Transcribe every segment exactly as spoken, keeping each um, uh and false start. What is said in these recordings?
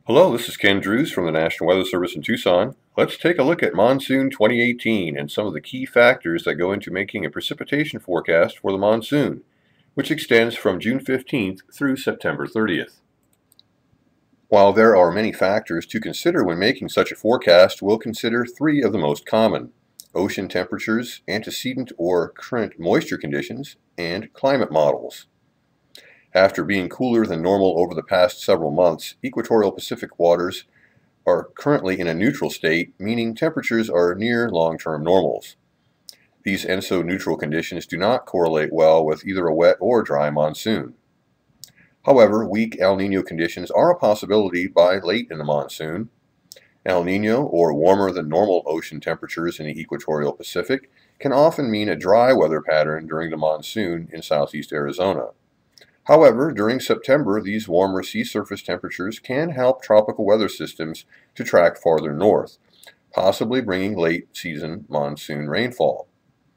Hello, this is Ken Drews from the National Weather Service in Tucson. Let's take a look at monsoon twenty eighteen and some of the key factors that go into making a precipitation forecast for the monsoon, which extends from June fifteenth through September thirtieth. While there are many factors to consider when making such a forecast, we'll consider three of the most common: ocean temperatures, antecedent or current moisture conditions, and climate models. After being cooler than normal over the past several months, equatorial Pacific waters are currently in a neutral state, meaning temperatures are near long-term normals. These E N S O neutral conditions do not correlate well with either a wet or dry monsoon. However, weak El Niño conditions are a possibility by late in the monsoon. El Niño, or warmer than normal ocean temperatures in the equatorial Pacific, can often mean a dry weather pattern during the monsoon in southeast Arizona. However, during September, these warmer sea surface temperatures can help tropical weather systems to track farther north, possibly bringing late-season monsoon rainfall.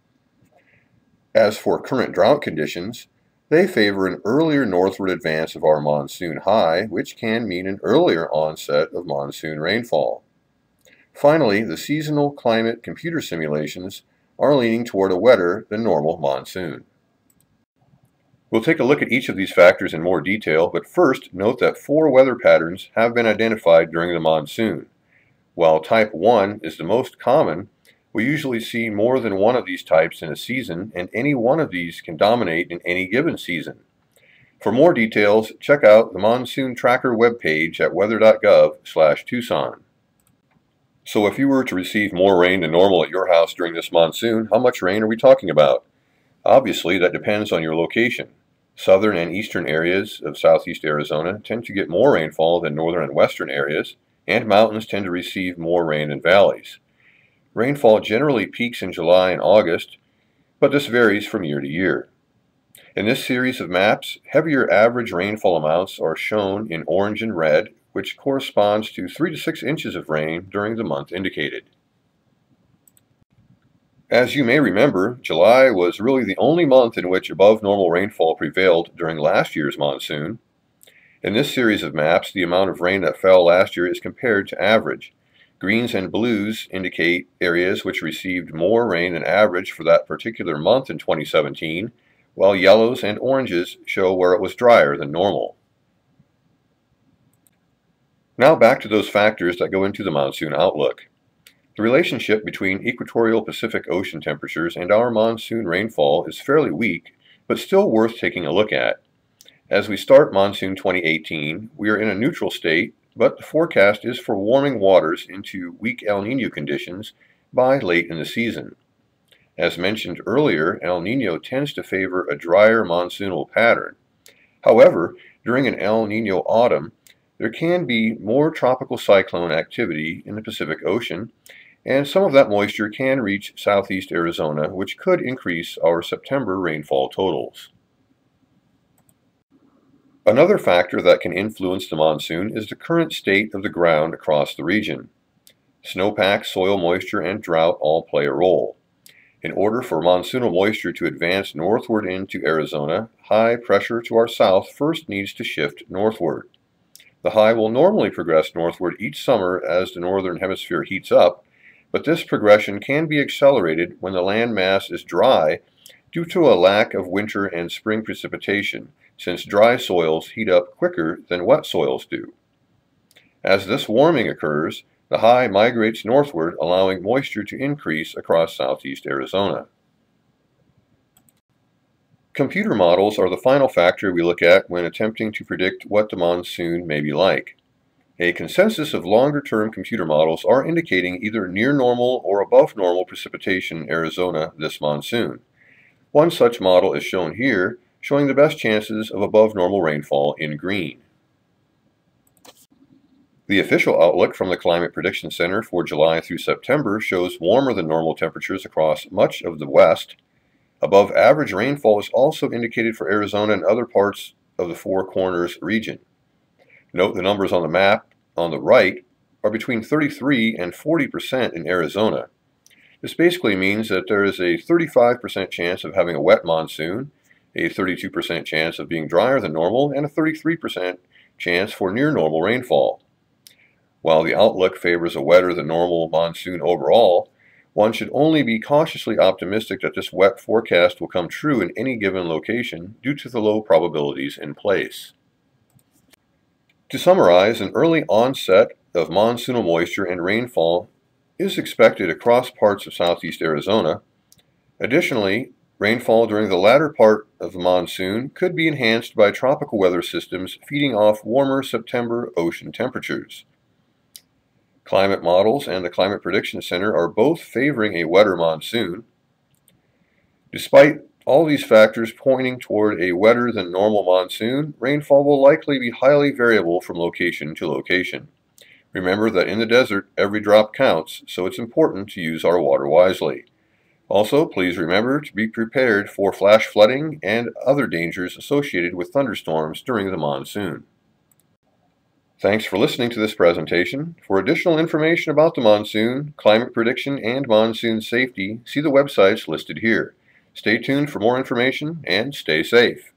As for current drought conditions, they favor an earlier northward advance of our monsoon high, which can mean an earlier onset of monsoon rainfall. Finally, the seasonal climate computer simulations are leaning toward a wetter than normal monsoon. We'll take a look at each of these factors in more detail, but first note that four weather patterns have been identified during the monsoon. While type one is the most common, we usually see more than one of these types in a season, and any one of these can dominate in any given season. For more details, check out the Monsoon Tracker webpage at weather dot gov slash Tucson. So if you were to receive more rain than normal at your house during this monsoon, how much rain are we talking about? Obviously, that depends on your location. Southern and eastern areas of southeast Arizona tend to get more rainfall than northern and western areas, and mountains tend to receive more rain than valleys. Rainfall generally peaks in July and August, but this varies from year to year. In this series of maps, heavier average rainfall amounts are shown in orange and red, which corresponds to three to six inches of rain during the month indicated. As you may remember, July was really the only month in which above normal rainfall prevailed during last year's monsoon. In this series of maps, the amount of rain that fell last year is compared to average. Greens and blues indicate areas which received more rain than average for that particular month in twenty seventeen, while yellows and oranges show where it was drier than normal. Now back to those factors that go into the monsoon outlook. The relationship between equatorial Pacific Ocean temperatures and our monsoon rainfall is fairly weak, but still worth taking a look at. As we start monsoon twenty eighteen, we are in a neutral state, but the forecast is for warming waters into weak El Niño conditions by late in the season. As mentioned earlier, El Niño tends to favor a drier monsoonal pattern. However, during an El Niño autumn, there can be more tropical cyclone activity in the Pacific Ocean, and some of that moisture can reach southeast Arizona, which could increase our September rainfall totals. Another factor that can influence the monsoon is the current state of the ground across the region. Snowpack, soil moisture, and drought all play a role. In order for monsoonal moisture to advance northward into Arizona, high pressure to our south first needs to shift northward. The high will normally progress northward each summer as the northern hemisphere heats up, but this progression can be accelerated when the land mass is dry due to a lack of winter and spring precipitation, since dry soils heat up quicker than wet soils do. As this warming occurs, the high migrates northward, allowing moisture to increase across southeast Arizona. Computer models are the final factor we look at when attempting to predict what the monsoon may be like. A consensus of longer-term computer models are indicating either near normal or above normal precipitation in Arizona this monsoon. One such model is shown here, showing the best chances of above normal rainfall in green. The official outlook from the Climate Prediction Center for July through September shows warmer than normal temperatures across much of the west. Above average rainfall is also indicated for Arizona and other parts of the Four Corners region. Note the numbers on the map on the right are between thirty-three and forty percent in Arizona. This basically means that there is a thirty-five percent chance of having a wet monsoon, a thirty-two percent chance of being drier than normal, and a thirty-three percent chance for near normal rainfall. While the outlook favors a wetter than normal monsoon overall, one should only be cautiously optimistic that this wet forecast will come true in any given location due to the low probabilities in place. To summarize, an early onset of monsoonal moisture and rainfall is expected across parts of southeast Arizona. Additionally, rainfall during the latter part of the monsoon could be enhanced by tropical weather systems feeding off warmer September ocean temperatures. Climate models and the Climate Prediction Center are both favoring a wetter monsoon. Despite all these factors pointing toward a wetter than normal monsoon, rainfall will likely be highly variable from location to location. Remember that in the desert, every drop counts, so it's important to use our water wisely. Also, please remember to be prepared for flash flooding and other dangers associated with thunderstorms during the monsoon. Thanks for listening to this presentation. For additional information about the monsoon, climate prediction, and monsoon safety, see the websites listed here. Stay tuned for more information and stay safe.